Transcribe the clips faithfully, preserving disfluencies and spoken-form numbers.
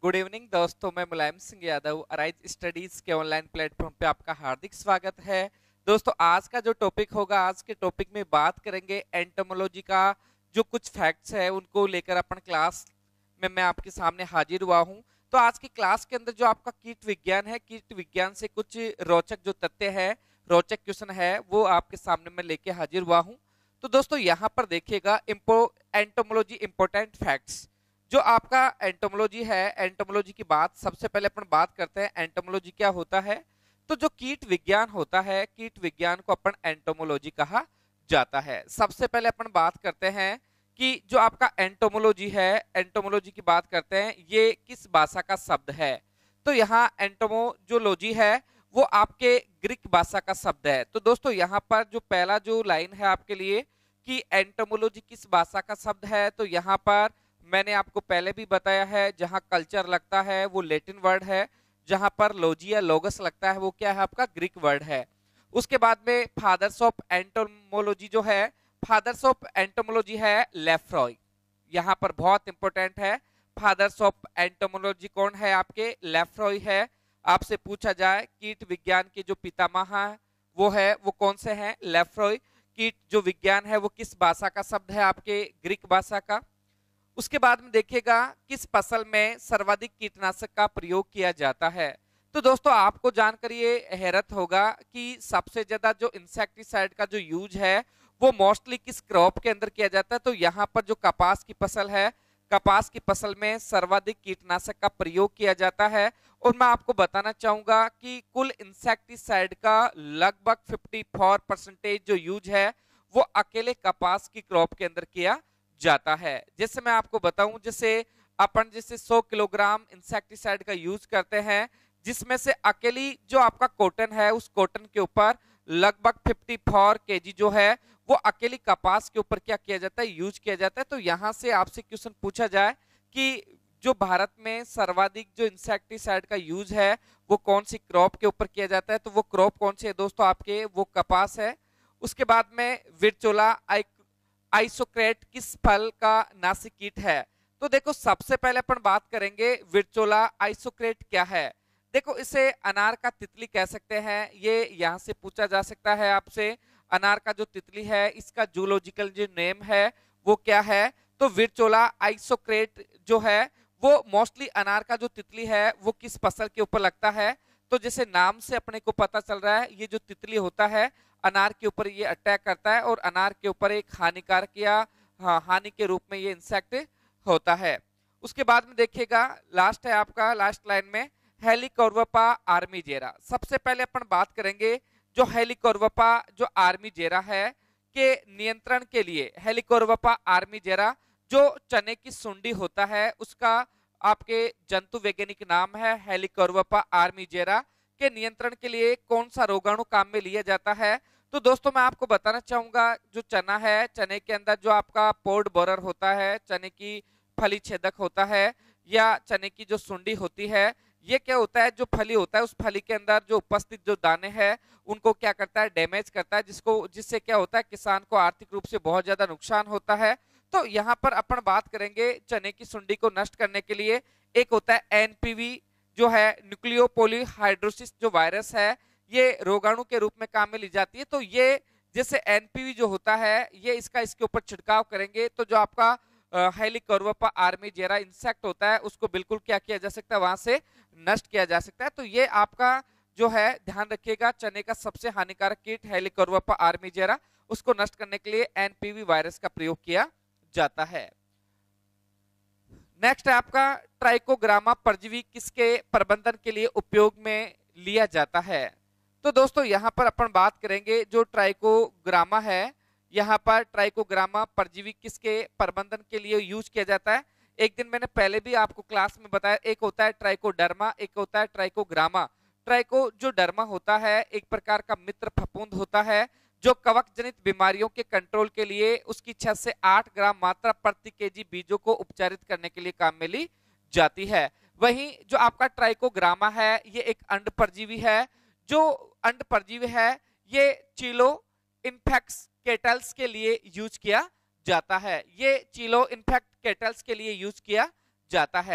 Good evening दोस्तों, मैं Mulayam Singh Yadav arise studies के ऑनलाइन प्लेटफॉर्म पे आपका हार्दिक स्वागत है। दोस्तों, आज का जो टॉपिक होगा, आज के टॉपिक में बात करेंगे एंटोमोलॉजी का। जो कुछ फैक्ट्स है उनको लेकर अपन क्लास में मैं आपके सामने हाजिर हुआ हूं। तो आज की क्लास के अंदर जो आपका कीट विज्ञान है, कीट विज्ञान से कुछ रोचक जो तथ्य है, रोचक क्वेश्चन है, वो आपके सामने मैं लेके हाजिर हुआ हूं। तो दोस्तों यहाँ पर देखिएगा, एंटोमोलॉजी इंपोर्टेंट फैक्ट्स। जो आपका एंटोमोलॉजी है, एंटोमोलॉजी की बात सबसे पहले अपन बात करते हैं, एंटोमोलॉजी क्या होता है। तो जो कीट विज्ञान होता है, कीट विज्ञान को अपन एंटोमोलॉजी कहा जाता है। सबसे पहले अपन बात करते हैं कि जो आपका एंटोमोलॉजी है, एंटोमोलॉजी की बात करते हैं, ये किस भाषा का शब्द है। तो यहाँ एंटोमोलॉजी है वो आपके ग्रीक भाषा का शब्द है। तो दोस्तों यहाँ पर जो पहला जो लाइन है आपके लिए कि एंटोमोलॉजी किस भाषा का शब्द है, तो यहाँ पर मैंने आपको पहले भी बताया है, जहां कल्चर लगता है वो लैटिन वर्ड है, जहां पर लोजिया लोगस लगता है वो क्या है, आपका ग्रीक वर्ड है। उसके बाद में फादर्स ऑफ एंटोमोलॉजी जो है, फादर्स ऑफ एंटोमोलॉजी है लेफ्रॉय। यहां पर बहुत इंपॉर्टेंट है, फादर्स ऑफ एंटोमोलॉजी कौन है, आपके लेफ्रॉय है। आपसे पूछा जाए कीट विज्ञान के जो पितामह है वो है, वो कौन से हैं, लेफ्रॉय। कीट जो विज्ञान है वो किस भाषा का शब्द है, आपके ग्रीक भाषा का। उसके बाद में देखिएगा किस फसल में सर्वाधिक कीटनाशक का प्रयोग किया जाता है। तो दोस्तों आपको जानकर ये हैरत होगा कि सबसे ज्यादा जो इंसेक्टिसाइड का जो यूज है वो मोस्टली किस क्रॉप के अंदर किया जाता है। तो यहाँ पर जो कपास की फसल है, कपास की फसल में सर्वाधिक कीटनाशक का प्रयोग किया जाता है। और मैं आपको बताना चाहूंगा कि कुल इंसेक्टिसाइड का लगभग चौवन परसेंटेज जो यूज है वो अकेले कपास की क्रॉप के अंदर किया जाता है। जैसे मैं आपको बताऊं, जैसे अपन जैसे सौ किलोग्राम इंसेक्टिसाइड का यूज करते हैं, जिसमें से अकेली जो आपका कॉटन है उस कॉटन के ऊपर लगभग चौवन केजी जो है वो अकेली कपास के ऊपर क्या किया जाता है, यूज किया जाता है। तो यहां से आपसे क्वेश्चन पूछा जाए कि जो भारत में सर्वाधिक जो इंसेक्टिसाइड का यूज है वो कौन सी क्रॉप के ऊपर किया जाता है, तो वो क्रॉप कौन सी है दोस्तों, आपके वो कपास है। उसके बाद में विरचोला आइसोक्रेट किस फल का नासिक कीट है। तो देखो सबसे पहले अपन बात करेंगे विरचोला आइसोक्रेट क्या है। देखो इसे अनार का तितली कह सकते हैं, ये यहां से पूछा जा सकता है आपसे। अनार का जो तितली है इसका जूलॉजिकल जो नेम है वो क्या है, तो विरचोला आइसोक्रेट जो है वो मोस्टली अनार का जो तितली है वो किस फसल के ऊपर लगता है। तो जैसे नाम से अपने को पता चल रहा है, ये जो तितली होता है अनार के ऊपर ये अटैक करता है और अनार के ऊपर एक हानिकारक या हाँ, हानि के रूप में ये इंसेक्ट होता है। उसके बाद में देखिएगा लास्ट है आपका, लास्ट लाइन में हेलिकोर्वपा आर्मीजेरा। सबसे पहले अपन बात करेंगे जो हेलिकोर्वपा जो आर्मीजेरा है के नियंत्रण के लिए, हेलिकोर्वपा आर्मीजेरा जो चने की सुंडी होता है उसका आपके जंतु वैज्ञानिक नाम है हेलिकोर्वपा आर्मीजेरा। के नियंत्रण के लिए कौन सा रोगाणु काम में लिया जाता है। तो दोस्तों मैं आपको बताना चाहूंगा, जो चना है, चने के अंदर जो आपका पोड बोरर होता है, चने की फली छेदक होता है या चने की जो सुंडी होती है, ये क्या होता है, जो फली होता है उस फली के अंदर जो उपस्थित जो दाने हैं उनको क्या करता है, डैमेज करता है, जिसको जिससे क्या होता है, किसान को आर्थिक रूप से बहुत ज्यादा नुकसान होता है। तो यहाँ पर अपन बात करेंगे चने की सुंडी को नष्ट करने के लिए, एक होता है एनपीवी जो है न्यूक्लियोपोलीहाइड्रोसिस जो वायरस है, ये रोगाणु के रूप में काम में ली जाती है। तो ये जैसे एनपीवी जो होता है ये इसका इसके ऊपर छिड़काव करेंगे तो जो आपका हेलिकोर्वपा आर्मीजेरा इंसेक्ट होता है उसको बिल्कुल क्या किया जा सकता है, वहां से नष्ट किया जा सकता है। तो ये आपका जो है ध्यान रखिएगा, चने का सबसे हानिकारक कीट हेलिकोर्वपा आर्मीजेरा, उसको नष्ट करने के लिए एनपीवी वायरस का प्रयोग किया जाता है। नेक्स्ट है आपका ट्राइकोग्रामा परजीवी किसके प्रबंधन के लिए उपयोग में लिया जाता है। तो दोस्तों यहाँ पर अपन बात करेंगे जो ट्राइकोग्रामा है, यहाँ पर ट्राइकोग्रामा परजीवी किसके प्रबंधन के लिए यूज किया जाता है। एक दिन मैंने पहले भी आपको क्लास में बताया, एक होता है ट्राइकोडर्मा, एक होता है ट्राइकोग्रामा। ट्राइको जो डर्मा होता है एक प्रकार का मित्र फफूंद होता है जो कवक जनित बीमारियों के कंट्रोल के लिए उसकी छह से आठ ग्राम मात्रा प्रति केजी बीजों को उपचारित करने के लिए काम में ली जाती है। वहीं जो आपका ट्राइकोग्रामा है ये एक अंड परजीवी है। जो अंड परजीवी है ये चीलो इन्फेक्स केटल्स के लिए यूज किया जाता है, ये चीलो इन्फेक्ट केटल्स के लिए यूज किया जाता है।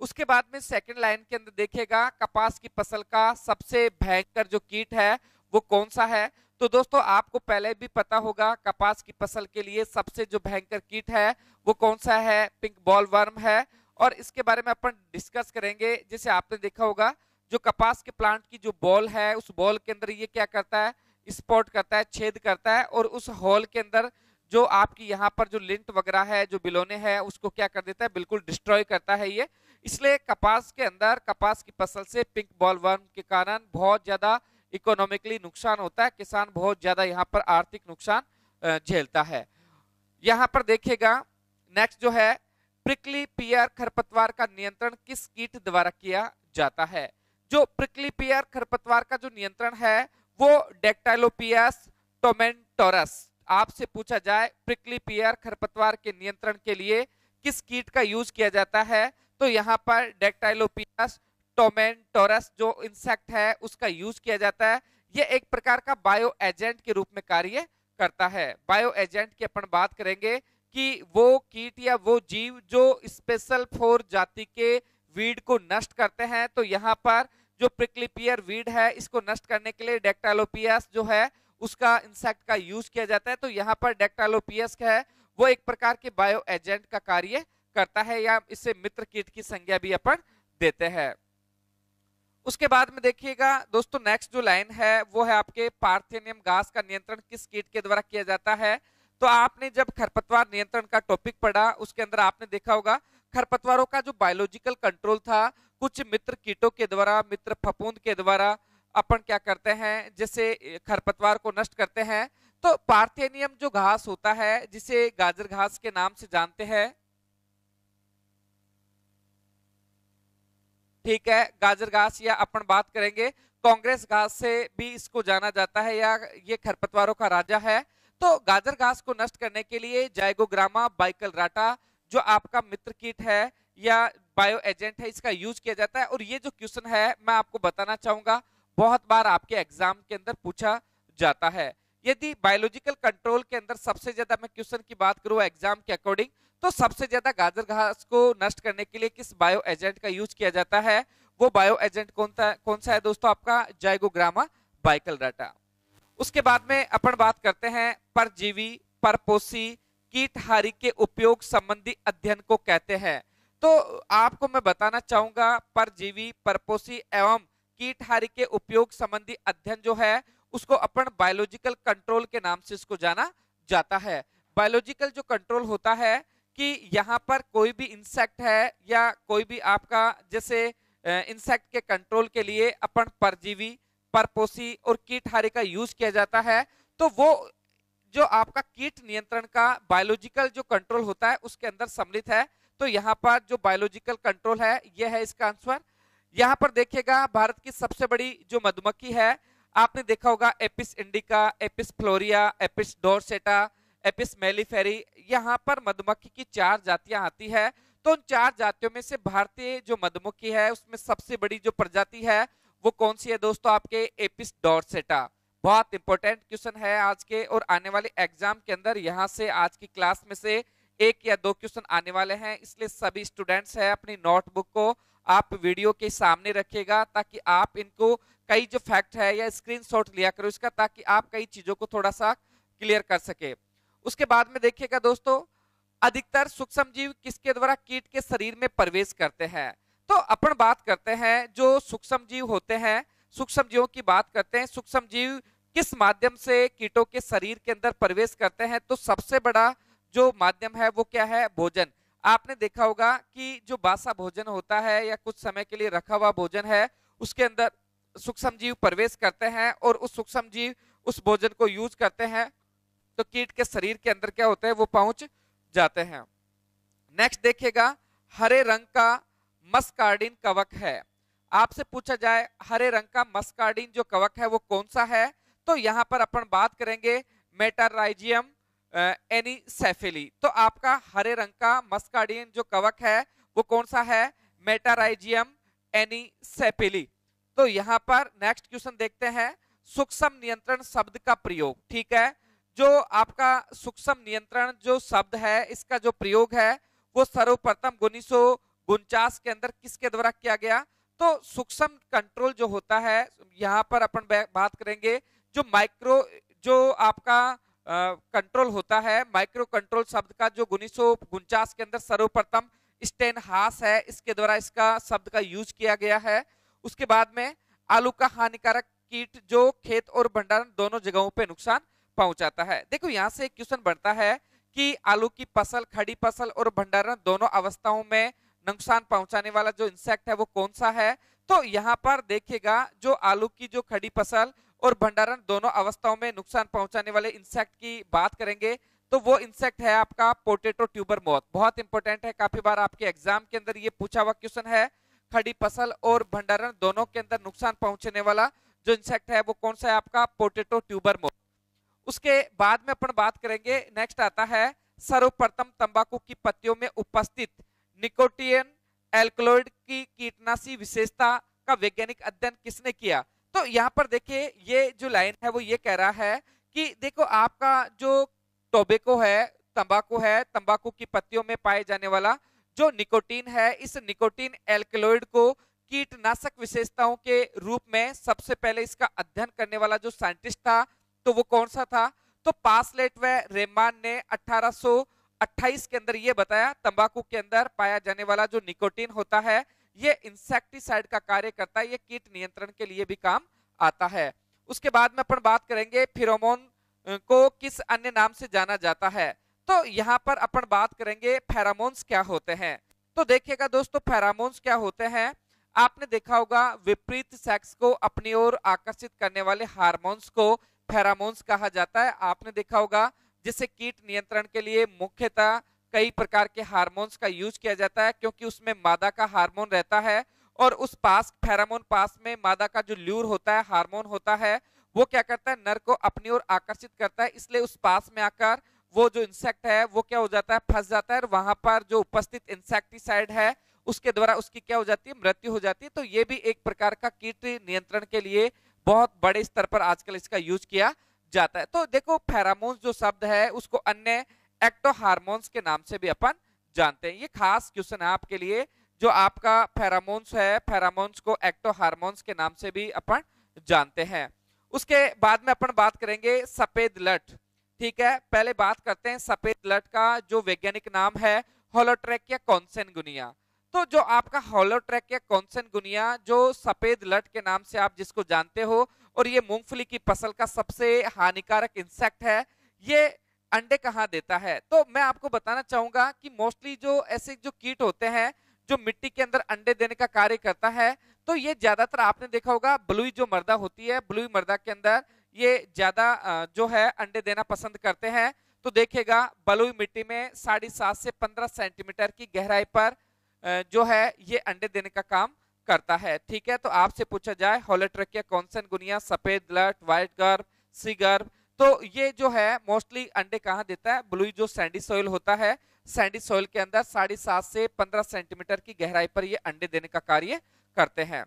उसके बाद में सेकंड लाइन के अंदर देखिएगा कपास की फसल का सबसे भयंकर जो कीट है वो कौन सा है। तो दोस्तों आपको पहले भी पता होगा कपास की फसल के लिए सबसे जो भयंकर कीट है वो कौन सा है, पिंक बॉल वर्म है। और इसके बारे में अपन डिस्कस करेंगे। जैसे आपने देखा होगा जो कपास के प्लांट की जो बॉल है उस बॉल के अंदर ये क्या करता है, स्पॉट करता है, छेद करता है और उस होल के अंदर जो आपकी यहाँ पर जो लिंट वगैरह है, जो बिलोने हैं, उसको क्या कर देता है, बिल्कुल डिस्ट्रॉय करता है ये। इसलिए कपास के अंदर कपास की फसल से पिंक बॉल वर्म के कारण बहुत ज्यादा इकोनॉमिकली नुकसान होता है, किसान बहुत ज्यादा यहाँ पर आर्थिक नुकसान झेलता है। यहाँ पर देखिएगा नेक्स्ट जो है प्रिकली पियर खरपतवार का नियंत्रण किस कीट द्वारा किया जाता है। जो प्रिकली पियर खरपतवार का जो नियंत्रण है वो डेक्टाइलोपियस टोमेंटोरस। आपसे पूछा जाए प्रिकली पियर खरपतवार के नियंत्रण के लिए किस कीट का यूज किया जाता है, तो यहाँ पर डेक्टाइलोपियस टोमेंटोरस जो इंसेक्ट है उसका यूज किया जाता है। ये एक प्रकार का बायो एजेंट के रूप में कार्य करता है। बायो एजेंट की अपन बात करेंगे कि वो कीट या वो जीव जो स्पेशल फॉर जाति के वीड को नष्ट करते हैं। तो यहाँ पर जो प्रिकली पियर वीड है इसको नष्ट करने के लिए डेक्टाइलोपियस जो है उसका इंसेक्ट का यूज किया जाता है। तो यहाँ पर डेक्टाइलोपियस का है वो एक प्रकार के बायो एजेंट का कार्य करता है या इसे मित्र कीट की संज्ञा भी अपन देते हैं। उसके बाद में देखिएगा दोस्तों नेक्स्ट जो लाइन है वो है आपके पार्थेनियम घास का नियंत्रण किस कीट के द्वारा किया जाता है। तो आपने जब खरपतवार नियंत्रण का टॉपिक पढ़ा उसके अंदर आपने देखा होगा खरपतवारों का जो बायोलॉजिकल कंट्रोल था कुछ मित्र कीटों के द्वारा, मित्र फफूंद के द्वारा अपन क्या करते हैं, जैसे खरपतवार को नष्ट करते हैं। तो पार्थेनियम जो घास होता है जिसे गाजर घास के नाम से जानते हैं, ठीक है, गाजर घास या अपन बात करेंगे कांग्रेस घास से भी इसको जाना जाता है या ये खरपतवारों का राजा है। तो गाजर घास को नष्ट करने के लिए जाइगोग्रामा बाइकलराटा जो आपका मित्र कीट है या बायो एजेंट है इसका यूज किया जाता है। और ये जो क्वेश्चन है मैं आपको बताना चाहूंगा बहुत बार आपके एग्जाम के अंदर पूछा जाता है। यदि बायोलॉजिकल कंट्रोल के अंदर सबसे ज्यादा मैं क्वेश्चन की बात करूं एग्जाम के अकॉर्डिंग तो सबसे ज्यादा गाजर घास को नष्ट करने के लिए किस बायो एजेंट का यूज किया जाता है, वो बायो एजेंट कौन सा कौन सा है दोस्तों, आपका जाइगोग्रामा बाइकलराटा। उसके बाद में अपन बात करते हैं परजीवी परपोषी कीटहारी के उपयोग संबंधी अध्ययन को कहते हैं। तो आपको मैं बताना चाहूंगा परजीवी परपोषी एवं कीटहारी के उपयोग संबंधी अध्ययन जो है उसको अपन बायोलॉजिकल कंट्रोल के नाम से इसको जाना जाता है। बायोलॉजिकल जो कंट्रोल होता है कि यहाँ पर कोई भी इंसेक्ट है या कोई भी आपका जैसे इंसेक्ट के कंट्रोल के लिए अपन परजीवी परपोषी और कीटहारी का यूज किया जाता है। तो वो जो आपका कीट नियंत्रण का बायोलॉजिकल जो कंट्रोल होता है उसके अंदर सम्मिलित है। तो यहाँ पर जो बायोलॉजिकल कंट्रोल है यह है इसका आंसर। यहाँ पर देखिएगा भारत की सबसे बड़ी जो मधुमक्खी है आपने देखा होगा Apis indica, Apis florea, Apis dorsata, Apis mellifera. यहाँ पर मधुमक्खी की चार जातियां आती है। तो उन चार जातियों में से भारतीय जो मधुमक्खी है उसमें सबसे बड़ी जो प्रजाति है वो कौन सी है दोस्तों, आपके एपिस डोरसेटा। बहुत इंपॉर्टेंट क्वेश्चन है आज के और आने वाले एग्जाम के अंदर यहाँ से आज की क्लास में से एक या दो क्वेश्चन आने वाले हैं। इसलिए सभी स्टूडेंट्स हैं अपनी नोटबुक को आप वीडियो के सामने रखिएगा ताकि आप इनको कई जो फैक्ट है या स्क्रीनशॉट लिया करो इसका, ताकि आप कई चीजों को थोड़ा सा क्लियर कर सके। उसके बाद में देखिएगा दोस्तों अधिकतर सूक्ष्म जीव किसके द्वारा कीट के शरीर में प्रवेश करते हैं। तो अपन बात करते हैं जो सूक्ष्म जीव होते हैं, सूक्ष्म जीवों की बात करते हैं। सूक्ष्म जीव किस माध्यम से कीटों के शरीर के अंदर प्रवेश करते हैं, तो सबसे बड़ा जो माध्यम है वो क्या है, भोजन। आपने देखा होगा कि जो बासा भोजन होता है या कुछ समय के लिए रखा हुआ भोजन है उसके अंदर सूक्ष्म जीव प्रवेश करते हैं और उस सूक्ष्म जीव उस भोजन को यूज करते हैं तो कीट के शरीर के अंदर क्या होता है वो पहुंच जाते हैं। नेक्स्ट देखिएगा हरे रंग का मस्कार्डिन कवक है। आपसे पूछा जाए हरे रंग का मस्कार्डिन जो कवक है वो कौन सा है, तो यहाँ पर अपन बात करेंगे मेटाराइजियम एनीसेफेली। तो आपका हरे रंग का मस्कार्डिन जो कवक है वो कौन सा है, मेटाराइजियम एनीसेफेली। तो यहाँ पर नेक्स्ट क्वेश्चन देखते हैं सूक्ष्म नियंत्रण शब्द का प्रयोग। ठीक है, जो आपका सूक्ष्म नियंत्रण जो शब्द है इसका जो प्रयोग है वो सर्वप्रथम उन्नीस सौ उनचास के अंदर किसके द्वारा किया गया? तो सूक्ष्म कंट्रोल जो होता है, यहाँ पर अपन बात करेंगे जो माइक्रो जो आपका कंट्रोल uh, होता है, माइक्रो कंट्रोल शब्द का जो उन्नीस सौ उनचास के अंदर सर्वप्रथम स्टेनहास है, इसके द्वारा इसका शब्द का यूज किया गया है। उसके बाद में आलू का हानिकारक कीट जो खेत और भंडारण दोनों जगहों पे नुकसान पहुंचाता है। देखो यहाँ से एक क्वेश्चन बनता है कि आलू की फसल, खड़ी फसल और भंडारण दोनों अवस्थाओं में नुकसान पहुंचाने वाला जो इंसेक्ट है वो कौन सा है? तो यहाँ पर देखिएगा जो आलू की जो खड़ी फसल और भंडारण दोनों अवस्थाओं में नुकसान पहुंचाने वाले इंसेक्ट की बात करेंगे तो वो इंसेक्ट है आपका पोटैटो ट्यूबर मॉथ। बहुत इंपॉर्टेंट है, काफी बार आपके एग्जाम के अंदर ये पूछा हुआ क्वेश्चन है। खड़ी फसल और भंडारण दोनों के अंदर नुकसान पहुंचाने वाला जो इंसेक्ट है वो कौन सा है? आपका पोटैटो ट्यूबर मॉथ। उसके बाद में अपन बात करेंगे, नेक्स्ट आता है सर्वप्रथम तंबाकू की पत्तियों में उपस्थित निकोटिन एल्कलॉइड की कीटनाशी विशेषता का वैज्ञानिक अध्ययन किसने किया? तो यहाँ पर देखिए ये जो लाइन है वो ये कह रहा है कि देखो आपका जो टोबैको है, तंबाकू है, तंबाकू की पत्तियों में पाए जाने वाला जो निकोटीन है, इस निकोटीन एल्कलॉइड को कीटनाशक विशेषताओं के रूप में सबसे पहले इसका अध्ययन करने वाला जो साइंटिस्ट था तो वो कौन सा था? तो पासलेट व रेमान ने अठारह सौ अट्ठाईस के अंदर ये बताया तंबाकू के अंदर पाया जाने वाला जो निकोटीन होता है ये इंसेक्टिसाइड का कार्य करता है, ये कीट नियंत्रण के लिए भी काम आता है। उसके बाद में अपन बात करेंगे फेरोमोन को किस अन्य नाम से जाना जाता है? तो यहाँ पर अपन बात करेंगे फेरोमोन्स क्या होते हैं। तो देखिएगा दोस्तों फेरोमोन्स क्या होते हैं, आपने देखा होगा विपरीत सेक्स को अपनी ओर आकर्षित करने वाले हार्मोन्स को फेरोमोन्स कहा जाता है। आपने देखा होगा जिससे कीट नियंत्रण के लिए मुख्यतः कई प्रकार के हार्मोन्स का यूज किया जाता है क्योंकि उसमें मादा का हार्मोन रहता है और उस पास फेरोमोन पास में मादा का जो ल्यूर होता है, हार्मोन होता है, वो क्या करता है? नर को अपनी ओर आकर्षित करता है, इसलिए उस पास में आकर वो जो इंसेक्ट है वो क्या हो जाता है? फंस जाता है और वहां पर जो उपस्थित इंसेक्टिसाइड है उसके द्वारा उसकी क्या हो जाती है? मृत्यु हो जाती है। तो ये भी एक प्रकार का कीट नियंत्रण के लिए बहुत बड़े स्तर पर आजकल इसका यूज किया जाता है। तो देखो फेरोमोन्स जो शब्द है उसको अन्य एक्टो हार्मोन्स के नाम से भी अपन जानते हैं। ये खास क्वेश्चन है आपके लिए, जो आपका फेरोमोन्स है, फेरोमोन्स को एक्टो हार्मोन्स के नाम से भी अपन जानते हैं। उसके बाद में अपन बात करेंगे सफेद लट। ठीक है, पहले बात करते हैं सफेद लट का जो वैज्ञानिक नाम है होलोट्रैकिया कॉन्सेनगुनिया। तो जो आपका होलोट्रैकिया कॉन्सेनगुनिया जो सफेद लट के नाम से आप जिसको जानते हो और ये मूंगफली की फसल का सबसे हानिकारक इंसेक्ट है, ये अंडे कहाँ देता है? तो मैं आपको बताना चाहूंगा कि मोस्टली जो ऐसे जो कीट होते हैं जो मिट्टी के अंदर अंडे देने का कार्य करता है, तो ये ज्यादातर आपने देखा होगा बलुई जो मृदा होती है, बलुई मृदा के अंदर ये ज्यादा जो है अंडे देना पसंद करते हैं। तो देखिएगा बलुई मिट्टी में साढ़े सात से पंद्रह सेंटीमीटर की गहराई पर जो है ये अंडे देने का काम करता है। ठीक है, तो आपसे पूछा जाए होलोट्रैकिया कॉन्सेनगुनिया, सफेद लट, व्हाइट गर्भ, सी गर्भ, तो ये जो है मोस्टली अंडे कहाँ देता है? बलुई जो सैंडी सॉइल होता है, सैंडी सॉइल के अंदर साढ़े सात से पंद्रह सेंटीमीटर की गहराई पर ये अंडे देने का कार्य करते हैं।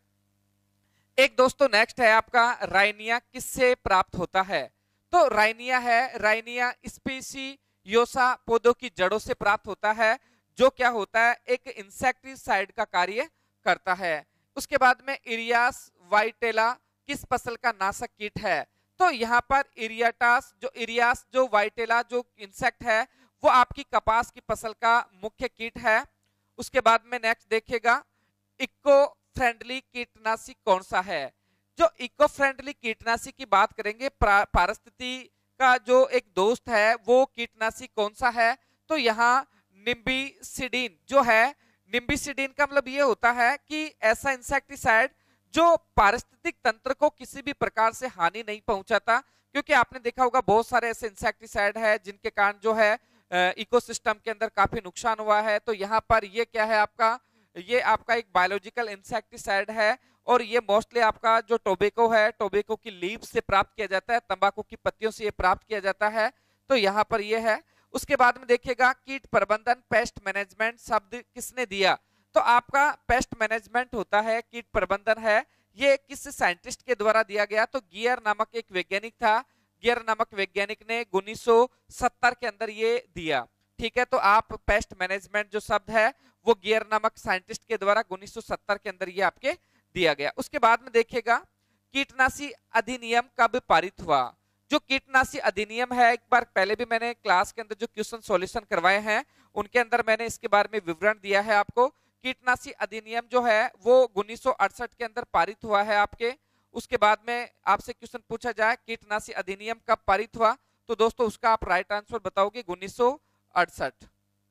एक दोस्तों नेक्स्ट है आपका राइनिया किससे प्राप्त होता है? तो राइनिया है, राइनिया स्पेसियोसा पौधों की जड़ों से प्राप्त होता है, जो क्या होता है? एक इंसेक्टिसाइड का कार्य करता है। उसके बाद में इरियास वाइटेला किस फसल का नाशक कीट है? तो यहाँ पर इरियाटास जो इरियास जो वाइटेला जो इंसेक्ट है वो आपकी कपास की फसल का मुख्य कीट है। उसके बाद में नेक्स्ट देखिएगा इको फ्रेंडली कीटनाशी कौन सा है? जो इको फ्रेंडली कीटनाशी की बात करेंगे, पारिस्थिति का जो एक दोस्त है वो कीटनाशी कौन सा है? तो यहाँ निम्बिसिडीन जो है, निम्बिसिडीन का मतलब ये होता है कि ऐसा इंसेक्टिसाइड जो पारिस्थितिक तंत्र को किसी भी प्रकार से हानि नहीं पहुंचाता, क्योंकि आपने देखा होगा बहुत सारे ऐसे इंसेक्टिसाइड है जिनके कारण जो है इकोसिस्टम के अंदर काफी नुकसान हुआ है। तो यहाँ पर ये क्या है आपका? ये आपका एक बायोलॉजिकल इंसेक्टिसाइड है और ये मोस्टली आपका जो टोबैको है, टोबैको की लीव से प्राप्त किया जाता है, तंबाकू की पत्तियों से ये प्राप्त किया जाता है। तो यहाँ पर ये है। उसके बाद में देखिएगा कीट प्रबंधन, पेस्ट मैनेजमेंट शब्द किसने दिया? तो आपका पेस्ट मैनेजमेंट होता है, कीट प्रबंधन है, ये किस साइंटिस्ट के द्वारा दिया गया? तो गियर नामक एक वैज्ञानिक था, गियर नामक वैज्ञानिक ने उन्नीस सौ सत्तर के अंदर ये दिया। ठीक है। तो आप पेस्ट मैनेजमेंट जो शब्द है वो गियर नामक साइंटिस्ट के द्वारा उन्नीस सौ सत्तर के अंदर ये आपके दिया गया। उसके बाद में देखिएगा कीटनाशी अधिनियम कब पारित हुआ। जो कीटनाशी अधिनियम है, एक बार पहले भी मैंने क्लास के अंदर जो क्वेश्चन सॉल्यूशन करवाए हैं उनके अंदर मैंने इसके बारे में विवरण दिया है आपको। कीटनाशी अधिनियम जो है वो उन्नीस सौ अड़सठ के अंदर पारित हुआ है आपके। उसके बाद में आपसे क्वेश्चन पूछा जाए कीटनाशी अधिनियम कब पारित हुआ, तो दोस्तों उसका आप राइट आंसर बताओगे उन्नीस सौ अड़सठ।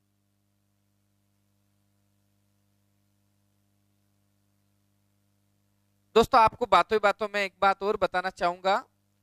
दोस्तों आपको बातों बातों में एक बात और बताना चाहूंगा,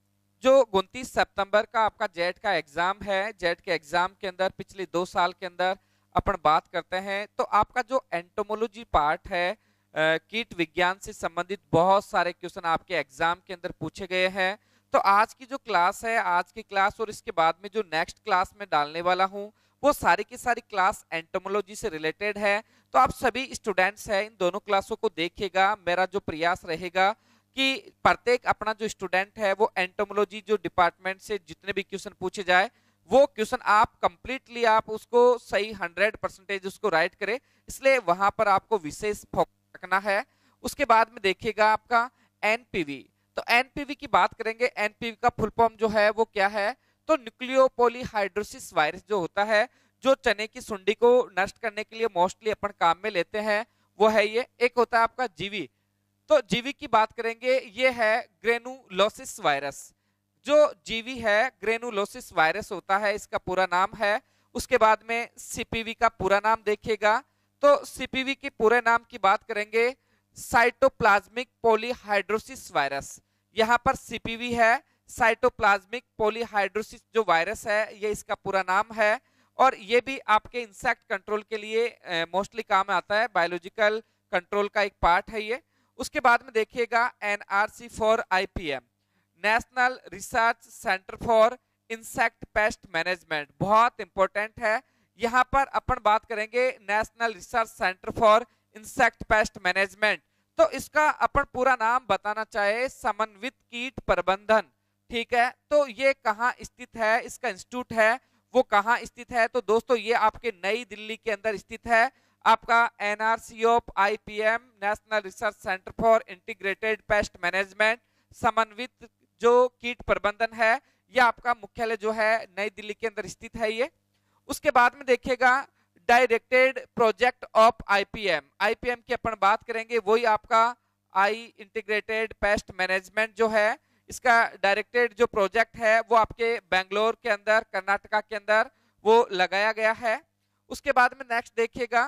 जो उनतीस सितंबर का आपका जेट का एग्जाम है, जेट के एग्जाम के अंदर पिछले दो साल के अंदर अपन बात करते हैं तो आपका जो एंटोमोलॉजी पार्ट है, कीट विज्ञान से संबंधित बहुत सारे क्वेश्चन आपके एग्जाम के अंदर पूछे गए हैं। तो आज की जो क्लास है, आज की क्लास और इसके बाद में जो नेक्स्ट क्लास में डालने वाला हूं वो सारी की सारी क्लास एंटोमोलॉजी से रिलेटेड है। तो आप सभी स्टूडेंट्स हैं इन दोनों क्लासों को देखिएगा। मेरा जो प्रयास रहेगा कि प्रत्येक अपना जो स्टूडेंट है वो एंटोमोलॉजी जो डिपार्टमेंट से जितने भी क्वेश्चन पूछे जाए वो क्वेश्चन आप कंप्लीटली आप उसको सही हंड्रेड परसेंटेज उसको राइट करें, इसलिए वहां पर आपको विशेष फोकस रखना है। उसके बाद में देखिएगा आपका एनपीवी। तो एनपीवी की बात करेंगे, एनपीवी का फुल फॉर्म जो है वो क्या है, तो न्यूक्लियोपॉलीहाइड्रोसिस वायरस जो होता है, जो चने की सुंडी को नष्ट करने के लिए मोस्टली अपन काम में लेते हैं वो है ये। एक होता है आपका जीवी, तो जीवी की बात करेंगे ये है ग्रेनुलोसिस वायरस। जो जीवी है ग्रेनुलोसिस वायरस होता है, इसका पूरा नाम है। उसके बाद में सीपीवी का पूरा नाम देखिएगा, तो सीपीवी के पूरे नाम की बात करेंगे साइटोप्लाज्मिक पॉलीहाइड्रोसिस वायरस। यहां पर सीपीवी है, साइटोप्लाज्मिक पॉलीहाइड्रोसिस जो वायरस है ये इसका पूरा नाम है। और ये भी आपके इंसेक्ट कंट्रोल के लिए मोस्टली काम आता है, बायोलॉजिकल कंट्रोल का एक पार्ट है ये। उसके बाद में देखिएगा NRC for IPM, national research centre for insect pest management, बहुत इंपॉर्टेंट है। यहां पर अपन बात करेंगे national research centre for insect pest management, तो इसका अपन पूरा नाम बताना चाहे समन्वित कीट प्रबंधन, ठीक है। तो ये कहाँ स्थित है, इसका इंस्टीट्यूट है वो कहाँ स्थित है, तो दोस्तों ये आपके नई दिल्ली के अंदर स्थित है। आपका NRC of IPM, national research centre for integrated pest management, समन्वित जो कीट प्रबंधन है, यह आपका मुख्यालय जो है नई दिल्ली के अंदर स्थित है ये। उसके बाद में देखिएगा directed project of IPM, IPM की अपन बात करेंगे वही आपका आई इंटीग्रेटेड पेस्ट मैनेजमेंट जो है, इसका डायरेक्टेड जो प्रोजेक्ट है वो आपके बेंगलोर के अंदर कर्नाटका के अंदर वो लगाया गया है। उसके बाद में नेक्स्ट देखिएगा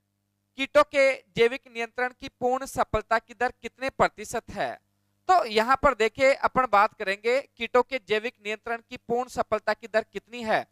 कीटों के जैविक नियंत्रण की पूर्ण सफलता की दर कितने प्रतिशत है। तो यहां पर देखिए अपन बात करेंगे कीटों के जैविक नियंत्रण की पूर्ण सफलता की दर कितनी है।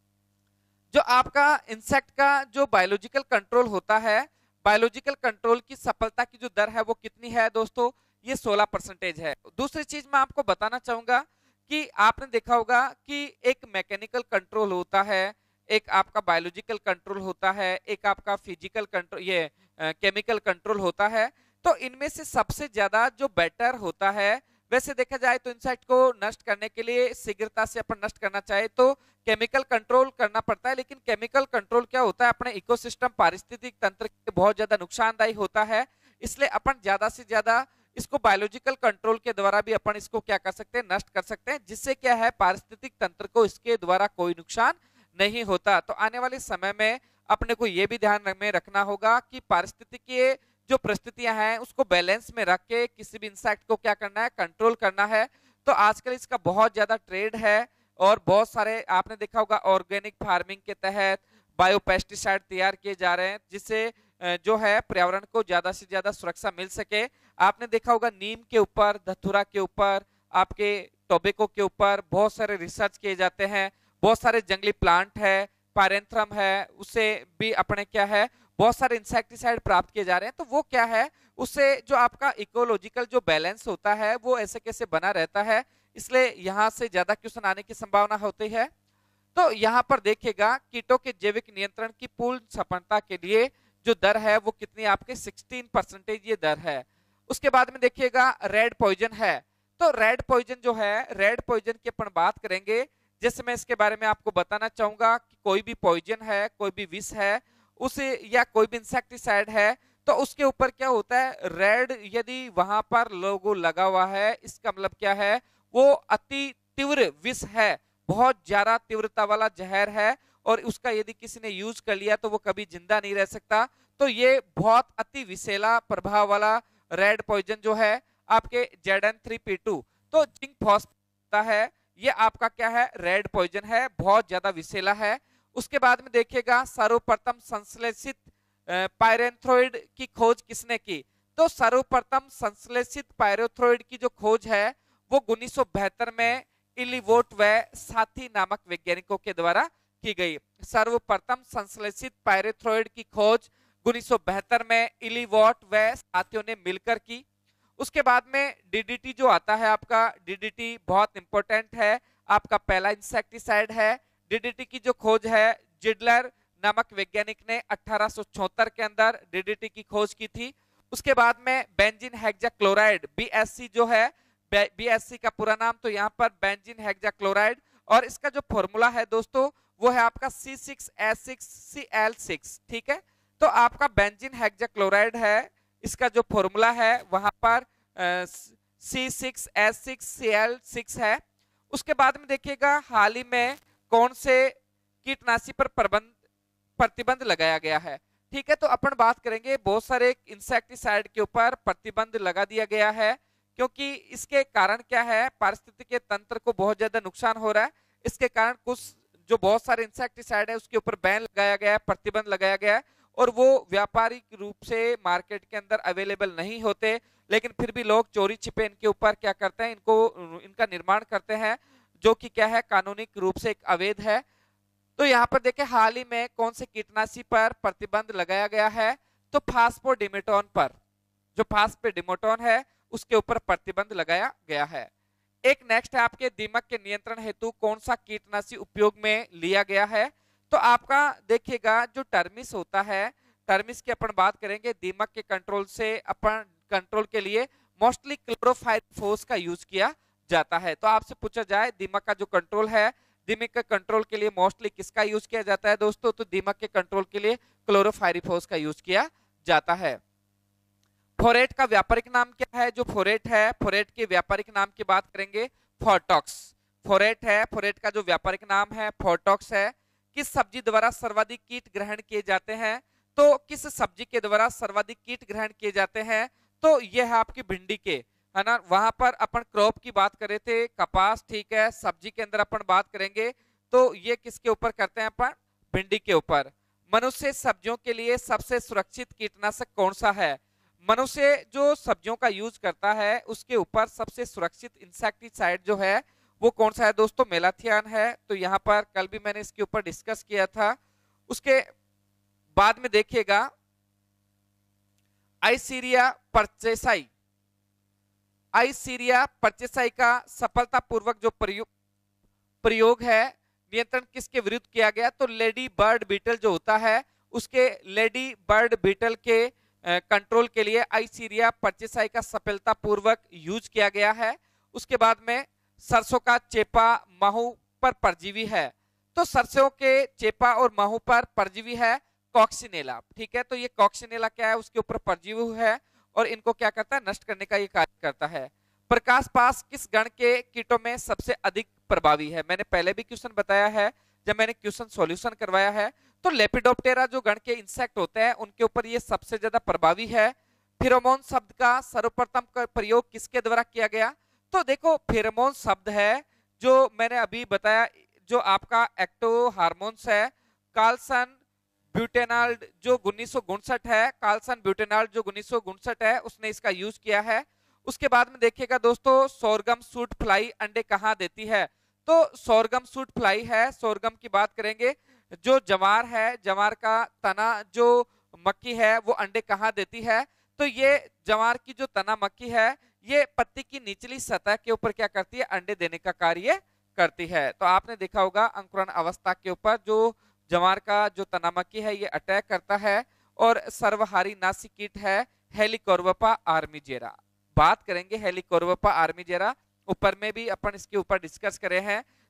जो आपका इंसेक्ट का जो बायोलॉजिकल कंट्रोल होता है, बायोलॉजिकल कंट्रोल की सफलता की जो दर है वो कितनी है दोस्तों, ये सोलह परसेंटेज है। दूसरी चीज मैं आपको बताना चाहूंगा कि आपने देखा होगा कि एक मैकेनिकल कंट्रोल होता है, एक आपका बायोलॉजिकल कंट्रोल होता है, एक आपका फिजिकल कंट्रोल, ये केमिकल कंट्रोल होता है। तो इनमें से सबसे ज्यादा जो बेटर होता है, वैसे देखा जाए तो इंसेक्ट को नष्ट करने के लिए शीघ्रता से अपन नष्ट करना चाहे तो केमिकल कंट्रोल करना पड़ता है, लेकिन केमिकल कंट्रोल क्या होता है अपने इकोसिस्टम पारिस्थितिक तंत्र के बहुत ज्यादा नुकसानदायी होता है, इसलिए अपन ज्यादा से ज्यादा इसको बायोलॉजिकल कंट्रोल के द्वारा भी अपन इसको क्या कर सकते हैं, नष्ट कर सकते हैं, जिससे क्या है पारिस्थितिक तंत्र को इसके द्वारा कोई नुकसान नहीं होता। तो आने वाले समय में अपने को यह भी ध्यान में रखना होगा कि पारिस्थितिकीय जो परिस्थितियां हैं उसको बैलेंस में रख के किसी भी इंसेक्ट को क्या करना है, कंट्रोल करना है। तो आजकल इसका बहुत ज्यादा ट्रेड है और बहुत सारे आपने देखा होगा ऑर्गेनिक फार्मिंग के तहत बायोपेस्टिसाइड तैयार किए जा रहे हैं, जिससे जो है पर्यावरण को ज्यादा से ज्यादा सुरक्षा मिल सके। आपने देखा होगा नीम के ऊपर, धतूरा के ऊपर, आपके टोबैको के ऊपर बहुत सारे रिसर्च किए जाते हैं। बहुत सारे जंगली प्लांट है, पायरेंथ्रम है, उससे भी अपने क्या है बहुत सारे इंसेक्टिसाइड प्राप्त किए जा रहे हैं। तो वो क्या है, उससे जो आपका इकोलॉजिकल जो बैलेंस होता है वो ऐसे कैसे बना रहता है, इसलिए यहां से ज्यादा क्वेश्चन आने की संभावना होती है। तो यहाँ पर देखिएगा कीटों के जैविक नियंत्रण की पूर्ण सफलता के लिए जो दर है वो कितनी, आपके सोलह परसेंटेज ये दर है। उसके बाद में देखिएगा रेड पॉइजन है, तो रेड पॉइजन जो है, रेड पॉइजन की अपन बात करेंगे जैसे मैं इसके बारे में आपको बताना चाहूंगा कि कोई भी पॉइजन है, कोई भी विष है, उसे या कोई भी इंसेक्टिसाइड है, तो उसके ऊपर क्या होता है, रेड यदि वहां पर लोगो लगा हुआ है, इसका मतलब क्या है, वो अति तीव्र विष है, बहुत ज्यादा तीव्रता वाला जहर है, और उसका यदि किसी ने यूज कर लिया तो वो कभी जिंदा नहीं रह सकता। तो ये बहुत अति विषैला प्रभाव वाला रेड पॉइजन जो है आपके Z N three P two, तो जिंक फॉस्फेट है, ये आपका क्या है, रेड पॉइजन है, बहुत ज्यादा विषैला है। उसके बाद में देखिएगा सर्वप्रथम संश्लेषित पायरेथ्रोइड की खोज किसने की, तो सर्वप्रथम संश्लेषित पायरेथ्रोइड की जो खोज है वो उन्नीस सौ बहत्तर में इलीवोट व साथी नामक वैज्ञानिकों के द्वारा की गई। सर्वप्रथम संश्लेषित पायरेथ्रोइड की खोज उन्नीस सौ बहत्तर में इलीवोट व साथियों ने मिलकर की। उसके बाद में डीडीटी जो आता है आपका, डीडीटी बहुत इंपॉर्टेंट है, आपका पहला इंसेक्टिसाइड है। डीडीटी की जो खोज है जिडलर नामक वैज्ञानिक ने अठारह सौ चौहत्तर के अंदर डीडीटी की खोज की थी। उसके बाद में बेंजीन हेक्साक्लोराइड बीएससी जो है, बीएससी का पूरा नाम तो यहाँ पर बेंजीन हेक्साक्लोराइड, और इसका जो फॉर्मूला है दोस्तों वो है आपका C six H six C L six, ठीक है। तो आपका बेंजीन हेक्साक्लोराइड है, इसका जो फॉर्मूला है वहां पर C six H six C L six है। उसके बाद में देखिएगा हाल ही में कौन से कीटनाशी पर प्रबंध प्रतिबंध लगाया गया है, ठीक है। तो अपन बात करेंगे बहुत सारे इंसेक्टिसाइड के ऊपर प्रतिबंध लगा दिया गया है, क्योंकि इसके कारण क्या है, पारिस्थितिक तंत्र को बहुत ज्यादा नुकसान हो रहा है। इसके कारण कुछ जो बहुत सारे इंसेक्टिसाइड है उसके ऊपर बैन लगाया गया है, प्रतिबंध लगाया गया है, और वो व्यापारिक रूप से मार्केट के अंदर अवेलेबल नहीं होते, लेकिन फिर भी लोग चोरी छिपे इनके ऊपर क्या करते हैं, इनको इनका निर्माण करते हैं, जो कि क्या है, कानूनिक रूप से एक अवैध है। तो यहाँ पर देखें हाल ही में कौन से कीटनाशी पर प्रतिबंध लगाया गया है, तो फास्फोडिमेटोन पर, जो फास्फोडिमेटोन है उसके ऊपर प्रतिबंध लगाया गया है। एक नेक्स्ट है आपके दीमक के नियंत्रण हेतु कौन सा कीटनाशी उपयोग में लिया गया है, तो आपका देखिएगा जो टर्मिस होता है, टर्मिस की अपन बात करेंगे, दीमक के कंट्रोल से अपन कंट्रोल के लिए मोस्टली क्लोरोफाइरिफोस का यूज किया जाता है। तो आपसे पूछा जाए दीमक का जो कंट्रोल है, दीमक के कंट्रोल के लिए मोस्टली किसका यूज किया जाता है दोस्तों, तो दीमक के कंट्रोल के लिए क्लोरोफाइरिफोस का यूज किया जाता है। फोरेट का व्यापारिक नाम क्या है, जो फोरेट है, फोरेट के व्यापारिक नाम की बात करेंगे फोर्टॉक्स, फोरेट है, फोरेट का जो व्यापारिक नाम है फोर्टॉक्स है। किस सब्जी द्वारा सर्वाधिक कीट ग्रहण किए जाते हैं, तो किस सब्जी के द्वारा सर्वाधिक कीट ग्रहण किए जाते हैं, तो यह है आपकी भिंडी के, है ना। वहां पर अपन क्रॉप की बात कर रहे थे, कपास, ठीक है। सब्जी के अंदर अपन बात करेंगे तो ये किसके ऊपर करते हैं अपन, भिंडी के ऊपर। मनुष्य सब्जियों के लिए सबसे सुरक्षित कीटनाशक कौन सा है, मनुष्य जो सब्जियों का यूज करता है उसके ऊपर सबसे सुरक्षित इंसेक्टिसाइड जो है वो कौन सा है दोस्तों, मेलाथियान है। तो यहाँ पर कल भी मैंने इसके ऊपर डिस्कस किया था। उसके बाद में देखिएगा आइसीरिया परचेसाई, आइसीरिया परचेसाई का सफलतापूर्वक जो प्रयोग प्रयोग है नियंत्रण किसके विरुद्ध किया गया, तो लेडी बर्ड बीटल जो होता है उसके लेडी बर्ड बीटल के कंट्रोल के लिए आइसीरिया परचेसाई का सफलतापूर्वक यूज किया गया है। उसके बाद में सरसों का चेपा माहू पर परजीवी है, तो सरसों के चेपा और माहू पर परजीवी है कॉक्सिनेला, ठीक है। तो ये कॉक्सिनेला क्या है, उसके ऊपर परजीवी है और इनको क्या करता है, नष्ट करने का ये कार्य करता है। प्रकाश पास किस गण के कीटों में सबसे अधिक प्रभावी है, मैंने पहले भी क्वेश्चन बताया है जब मैंने क्वेश्चन सॉल्यूशन करवाया है। तो लेपिडोप्टेरा जो गण के इंसेक्ट होते हैं उनके ऊपर ये सबसे ज्यादा प्रभावी है। फेरोमोन शब्द का सर्वप्रथम प्रयोग किसके द्वारा किया गया, तो देखो फेरोमोन शब्द है जो मैंने अभी बताया, जो आपका एक्टो हार्मोन्स है, कार्लसन ब्यूटेनाल्ड जो उन्नीस सौ उनसठ है, कार्लसन ब्यूटेनाल्ड जो उन्नीस सौ उनसठ है उसने इसका यूज किया है। उसके बाद में देखिएगा दोस्तों सोरगम सूट फ्लाई अंडे कहाँ देती है, तो सोरगम सूट फ्लाई है, सोरगम की बात करेंगे, जो जवार है, जवार का तना जो मक्खी है वो अंडे कहाँ देती है, तो ये जवार की जो तना मक्खी है ये पत्ती की निचली सतह के ऊपर क्या करती है, अंडे देने का कार्य करती है। तो आपने देखा होगा अंकुरण अवस्था के ऊपर जो जवार का जो तना मक्खी है ये अटैक करता है, और सर्वहारी नासी कीट है हेलिकोर्वपा आर्मीजेरा। बात करेंगे हेलिकोर्वपा आर्मीजेरा, ऊपर में भी अपन इसके ऊपर डिस्कस करे हैं।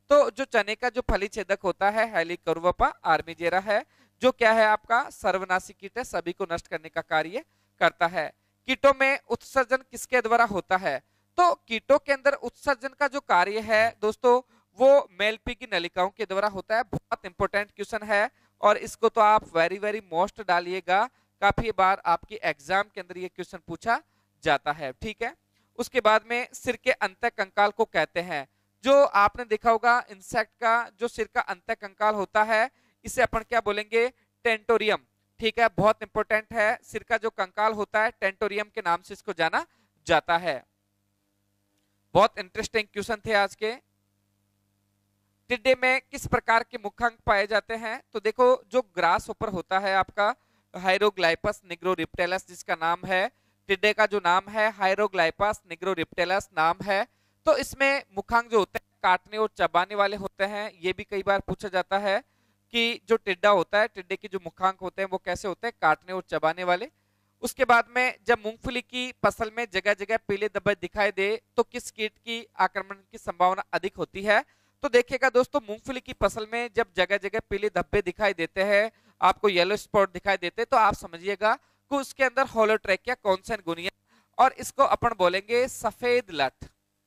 तो जो चने का जो फली छेदक होता है हेलिकोवर्पा आर्मीजेरा है, जो क्या है आपका सर्वनाशी कीट है, सभी को नष्ट करने का कार्य करता है। कीटों में उत्सर्जन किसके द्वारा होता है? तो कीटों के अंदर उत्सर्जन का जो कार्य है दोस्तों वो मेलपी की नलिकाओं के द्वारा होता है। बहुत इंपॉर्टेंट क्वेश्चन है और इसको तो आप वेरी वेरी मोस्ट डालिएगा, काफी बार आपकी एग्जाम के अंदर ये क्वेश्चन पूछा जाता है। ठीक है, उसके बाद में सिर के अंतः कंकाल को कहते हैं, जो आपने देखा होगा इंसेक्ट का जो सिर का अंतः कंकाल होता है इसे अपन क्या बोलेंगे? टेंटोरियम। ठीक है, बहुत इंपॉर्टेंट है, सिर का जो कंकाल होता है टेंटोरियम के नाम से इसको जाना जाता है। बहुत इंटरेस्टिंग क्वेश्चन थे आज के। टिड्डे में किस प्रकार के मुखांक पाए जाते हैं? तो देखो जो ग्रास ऊपर होता है आपका हाइरोग्लाइपस निग्रोरिप्टेलस जिसका नाम है, टिड्डे का जो नाम है हाइरोग्लाइपस निग्रोरिप्टेलस नाम है, तो इसमें मुखांक जो होते हैं काटने और चबाने वाले होते हैं। ये भी कई बार पूछा जाता है कि जो टिड्डा होता है टिड्डे के जो मुखांक होते हैं वो कैसे होते हैं? काटने और चबाने वाले। उसके बाद में जब मूंगफली की फसल में जगह जगह पीले धब्बे दिखाई दे तो किस कीट की आक्रमण की संभावना अधिक होती है? तो देखिएगा दोस्तों मूंगफली की फसल में जब जगह जगह पीले धब्बे दिखाई देते हैं, आपको येलो स्पॉट दिखाई देते हैं, तो आप समझिएगा कि उसके अंदर होलोट्रैकिया कॉन्सेनगुनिया और इसको अपन बोलेंगे सफेद लट।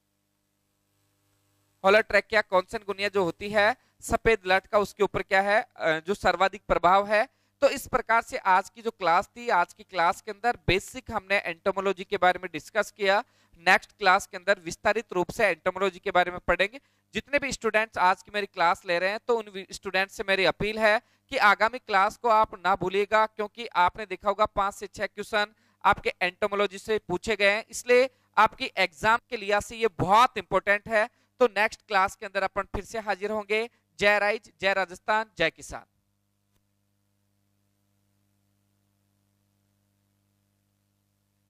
होलोट्रैकिया कॉन्सेनगुनिया जो होती है सफेद लट का उसके ऊपर क्या है जो सर्वाधिक प्रभाव है। तो इस प्रकार से आज की जो क्लास थी, आज की क्लास के अंदर बेसिक हमने एंटोमोलॉजी के बारे में डिस्कस किया। नेक्स्ट क्लास के अंदर विस्तारित रूप से एंटोमोलॉजी के बारे में पढ़ेंगे। जितने भी स्टूडेंट्स आज की मेरी क्लास ले रहे हैं तो उन स्टूडेंट्स से मेरी अपील है कि आगामी क्लास को आप ना भूलिएगा, क्योंकि आपने देखा होगा पांच से छह क्वेश्चन आपके एंटोमोलॉजी से पूछे गए हैं, इसलिए आपकी एग्जाम के लिहाज से ये बहुत इंपॉर्टेंट है। तो नेक्स्ट क्लास के अंदर अपन फिर से हाजिर होंगे। जय राइज, जय राजस्थान, जय किसान।